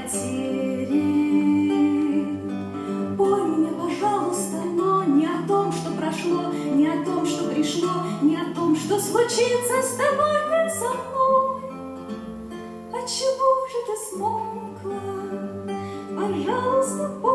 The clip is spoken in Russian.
потери. Пой мне, пожалуйста, но не о том, что прошло, не о том, что пришло, не о том, что случится с тобой и со мной. Отчего же ты смолкла? Пожалуйста, пой.